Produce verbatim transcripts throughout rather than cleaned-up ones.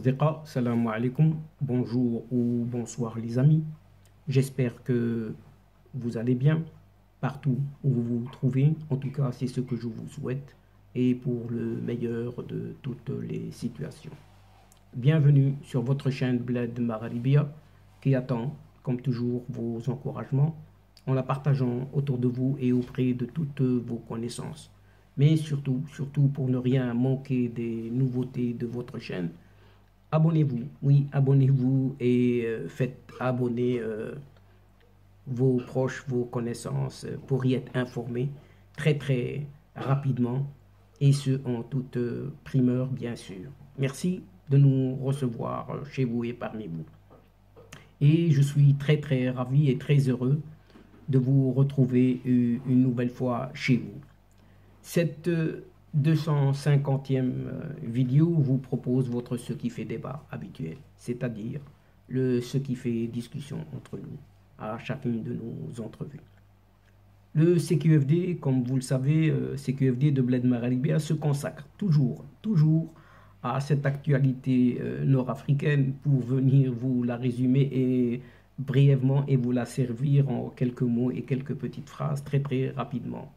Asdiqa, salam alaikum, bonjour ou bonsoir les amis. J'espère que vous allez bien partout où vous vous trouvez. En tout cas, c'est ce que je vous souhaite et pour le meilleur de toutes les situations. Bienvenue sur votre chaîne Bled Magharibia qui attend, comme toujours, vos encouragements en la partageant autour de vous et auprès de toutes vos connaissances. Mais surtout, surtout pour ne rien manquer des nouveautés de votre chaîne, abonnez-vous, oui, abonnez-vous et euh, faites abonner euh, vos proches, vos connaissances pour y être informés très très rapidement et ce en toute euh, primeur bien sûr. Merci de nous recevoir chez vous et parmi vous. Et je suis très très ravi et très heureux de vous retrouver euh, une nouvelle fois chez vous. Cette euh, deux cent cinquantième vidéo vous propose votre ce qui fait débat habituel, c'est-à-dire le ce qui fait discussion entre nous à chacune de nos entrevues. Le C Q F D, comme vous le savez, euh, C Q F D de Bled Magharibia se consacre toujours, toujours à cette actualité euh, nord-africaine pour venir vous la résumer et brièvement et vous la servir en quelques mots et quelques petites phrases très très rapidement.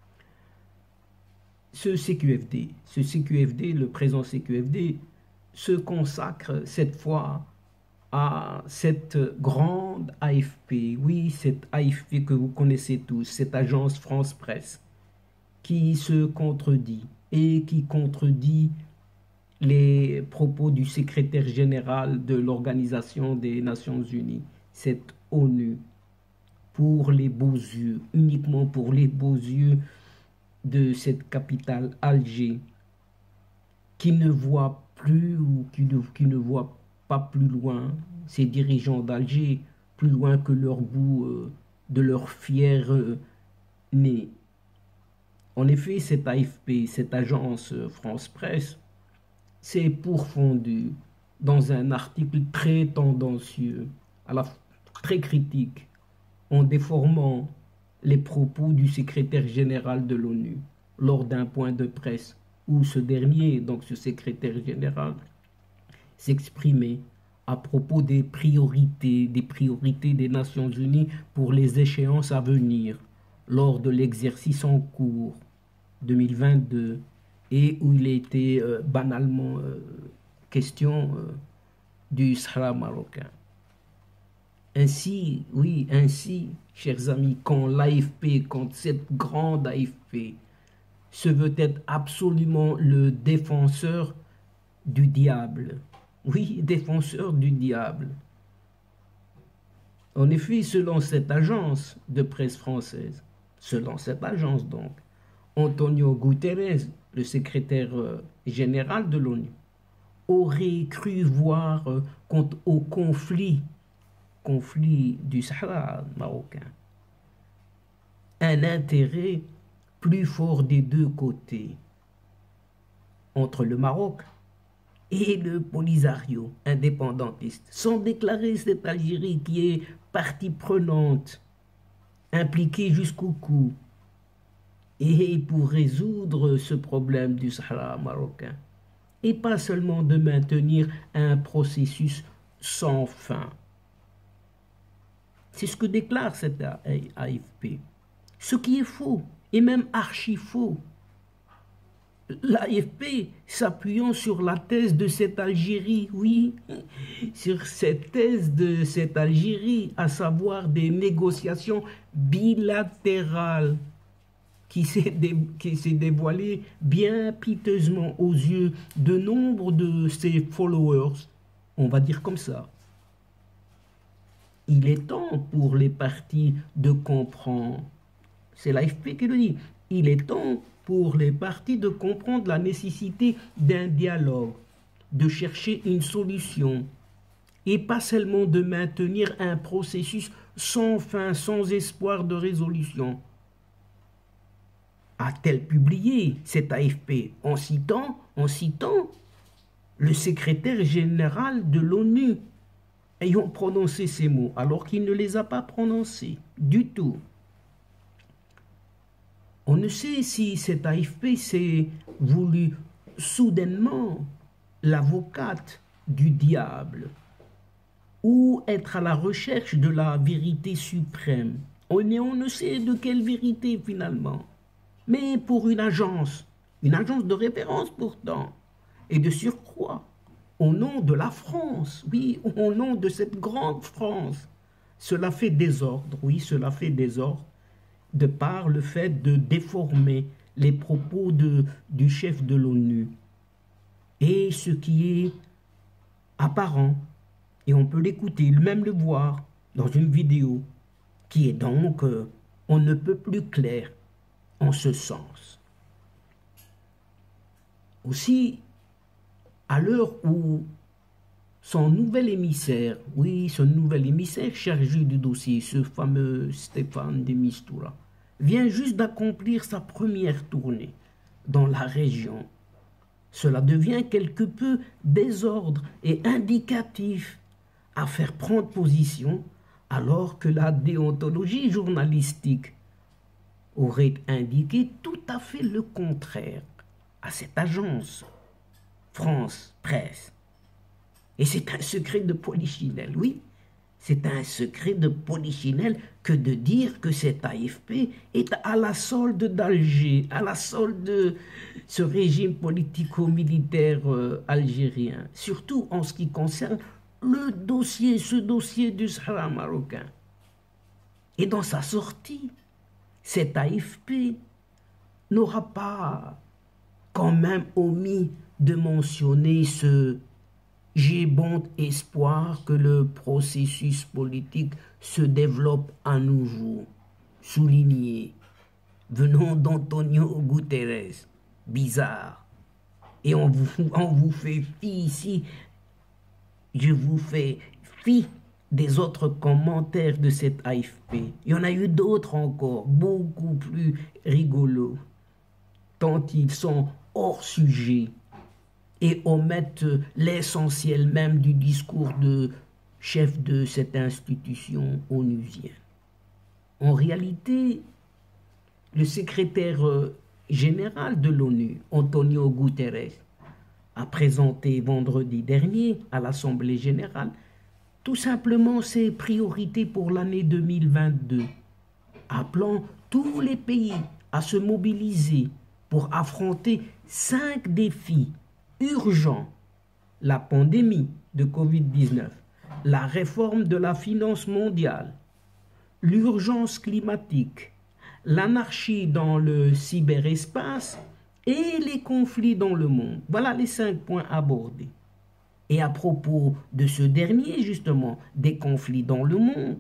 Ce C Q F D, ce C Q F D, le présent C Q F D, se consacre cette fois à cette grande A F P, oui, cette A F P que vous connaissez tous, cette agence France Presse, qui se contredit et qui contredit les propos du secrétaire général de l'Organisation des Nations Unies, cette ONU, pour les beaux yeux, uniquement pour les beaux yeux de cette capitale Alger, qui ne voit plus ou qui ne, qui ne voit pas plus loin, ces dirigeants d'Alger, plus loin que leur bout euh, de leur fier euh, nez. En effet, cette A F P, cette agence euh, France Presse, s'est pourfondue dans un article très tendancieux, à la très critique, en déformant les propos du secrétaire général de l'ONU lors d'un point de presse où ce dernier, donc ce secrétaire général, s'exprimait à propos des priorités, des priorités des Nations Unies pour les échéances à venir lors de l'exercice en cours deux mille vingt-deux et où il était euh, banalement euh, question euh, du Sahara marocain. Ainsi, oui, ainsi, chers amis, quand l'A F P, quand cette grande A F P se veut être absolument le défenseur du diable, oui, défenseur du diable. En effet, selon cette agence de presse française, selon cette agence donc, Antonio Guterres, le secrétaire général de l'ONU, aurait cru voir euh, quant au conflit conflit du Sahara marocain, un intérêt plus fort des deux côtés, entre le Maroc et le Polisario indépendantiste, sans déclarer cette Algérie qui est partie prenante, impliquée jusqu'au cou, et pour résoudre ce problème du Sahara marocain, et pas seulement de maintenir un processus sans fin. C'est ce que déclare cette A F P. Ce qui est faux, et même archi faux. L'A F P s'appuyant sur la thèse de cette Algérie, oui, sur cette thèse de cette Algérie, à savoir des négociations bilatérales qui s'est dé, dévoilée bien piteusement aux yeux de nombre de ses followers, on va dire comme ça. Il est temps pour les partis de comprendre, c'est l'A F P qui le dit, il est temps pour les partis de comprendre la nécessité d'un dialogue, de chercher une solution, et pas seulement de maintenir un processus sans fin, sans espoir de résolution. A-t-elle publié cette A F P en citant, en citant le secrétaire général de l'ONU ayant prononcé ces mots, alors qu'il ne les a pas prononcés du tout. On ne sait si cette A F P s'est voulu soudainement l'avocate du diable ou être à la recherche de la vérité suprême. On, est, on ne sait de quelle vérité finalement, mais pour une agence, une agence de référence pourtant, et de surcroît, au nom de la France, oui, au nom de cette grande France, cela fait désordre, oui, cela fait désordre, de par le fait de déformer les propos de, du chef de l'ONU. Et ce qui est apparent, et on peut l'écouter, même le voir dans une vidéo, qui est donc, euh, on ne peut plus clair en ce sens. Aussi, à l'heure où son nouvel émissaire, oui, son nouvel émissaire chargé du dossier, ce fameux Stéphane de Mistura, vient juste d'accomplir sa première tournée dans la région. Cela devient quelque peu désordre et indicatif à faire prendre position alors que la déontologie journalistique aurait indiqué tout à fait le contraire à cette agence France Presse. Et c'est un secret de polichinelle, oui. C'est un secret de polichinelle que de dire que cet A F P est à la solde d'Alger, à la solde de ce régime politico-militaire euh, algérien, surtout en ce qui concerne le dossier, ce dossier du Sahara marocain. Et dans sa sortie, cet A F P n'aura pas quand même omis de mentionner ce « j'ai bon espoir que le processus politique se développe à nouveau », souligné, venant d'Antonio Guterres. Bizarre. Et on vous, on vous fait fi ici, je vous fais fi des autres commentaires de cette A F P. Il y en a eu d'autres encore, beaucoup plus rigolos, tant ils sont hors sujet et omettent l'essentiel même du discours de chef de cette institution onusienne. En réalité, le secrétaire général de l'ONU, Antonio Guterres, a présenté vendredi dernier à l'Assemblée générale tout simplement ses priorités pour l'année deux mille vingt-deux, appelant tous les pays à se mobiliser pour affronter cinq défis urgents: la pandémie de Covid dix-neuf, la réforme de la finance mondiale, l'urgence climatique, l'anarchie dans le cyberespace et les conflits dans le monde. Voilà les cinq points abordés. Et à propos de ce dernier, justement, des conflits dans le monde,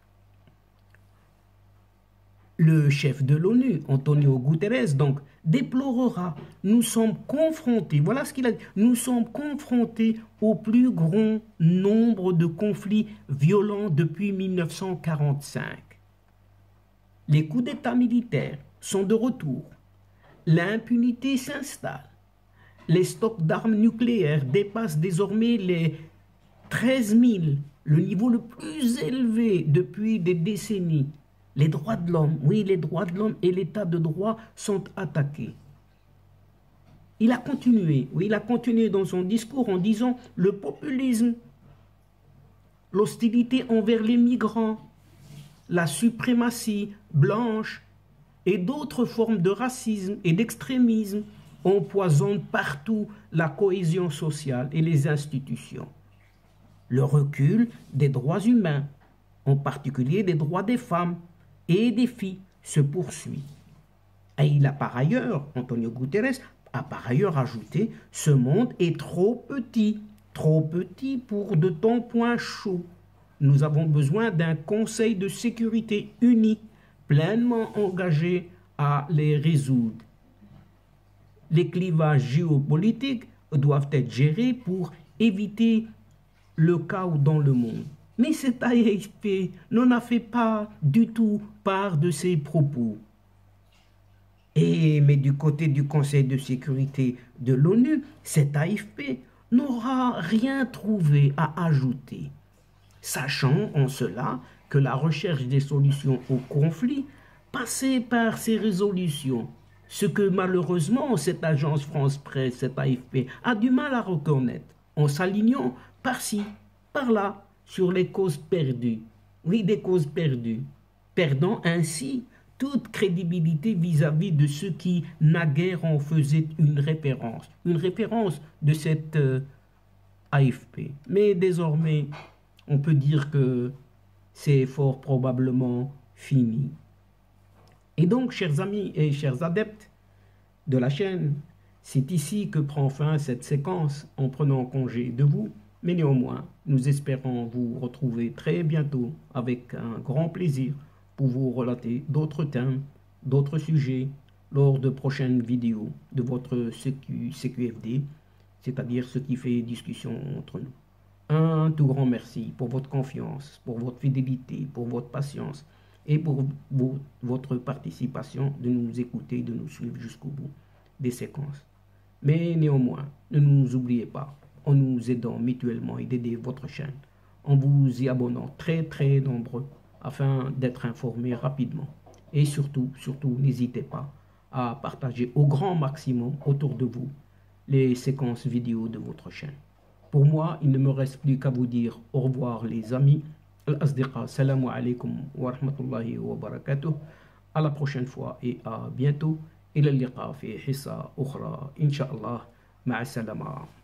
le chef de l'ONU, Antonio Guterres, donc, déplorera, nous sommes confrontés, voilà ce qu'il a dit, nous sommes confrontés au plus grand nombre de conflits violents depuis mille neuf cent quarante-cinq. Les coups d'État militaires sont de retour. L'impunité s'installe. Les stocks d'armes nucléaires dépassent désormais les treize mille, le niveau le plus élevé depuis des décennies. Les droits de l'homme, oui, les droits de l'homme et l'état de droit sont attaqués. Il a continué, oui, il a continué dans son discours en disant le populisme, l'hostilité envers les migrants, la suprématie blanche et d'autres formes de racisme et d'extrémisme empoisonnent partout la cohésion sociale et les institutions. Le recul des droits humains, en particulier des droits des femmes et des filles, se poursuit. Et il a par ailleurs, Antonio Guterres a par ailleurs ajouté, ce monde est trop petit, trop petit pour de tels points chauds. Nous avons besoin d'un Conseil de sécurité uni, pleinement engagé à les résoudre. Les clivages géopolitiques doivent être gérés pour éviter le chaos dans le monde. Mais cet A F P n'en a fait pas du tout part de ses propos. Et, mais du côté du Conseil de sécurité de l'ONU, cet A F P n'aura rien trouvé à ajouter, sachant en cela que la recherche des solutions au conflit passait par ces résolutions, ce que malheureusement cette agence France Presse, cette A F P, a du mal à reconnaître en s'alignant par-ci, par-là, sur les causes perdues. Oui, des causes perdues, perdant ainsi toute crédibilité vis-à-vis de ceux qui naguère en faisaient une référence, une référence de cette euh, A F P. Mais désormais, on peut dire que c'est fort probablement fini. Et donc, chers amis et chers adeptes de la chaîne, c'est ici que prend fin cette séquence en prenant congé de vous. Mais néanmoins, nous espérons vous retrouver très bientôt avec un grand plaisir pour vous relater d'autres thèmes, d'autres sujets lors de prochaines vidéos de votre C Q F D, c'est-à-dire ce qui fait discussion entre nous. Un tout grand merci pour votre confiance, pour votre fidélité, pour votre patience et pour vos, votre participation de nous écouter, de nous suivre jusqu'au bout des séquences. Mais néanmoins, ne nous oubliez pas, en nous aidant mutuellement et d'aider votre chaîne, en vous y abonnant très très nombreux afin d'être informés rapidement. Et surtout, surtout, n'hésitez pas à partager au grand maximum autour de vous les séquences vidéo de votre chaîne. Pour moi, il ne me reste plus qu'à vous dire au revoir les amis. Al-Asdiqa, salamu alaykum wa rahmatullahi wa barakatuh. À la prochaine fois et à bientôt. إلى اللقاء في حصة أخرى إن شاء الله مع السلامة.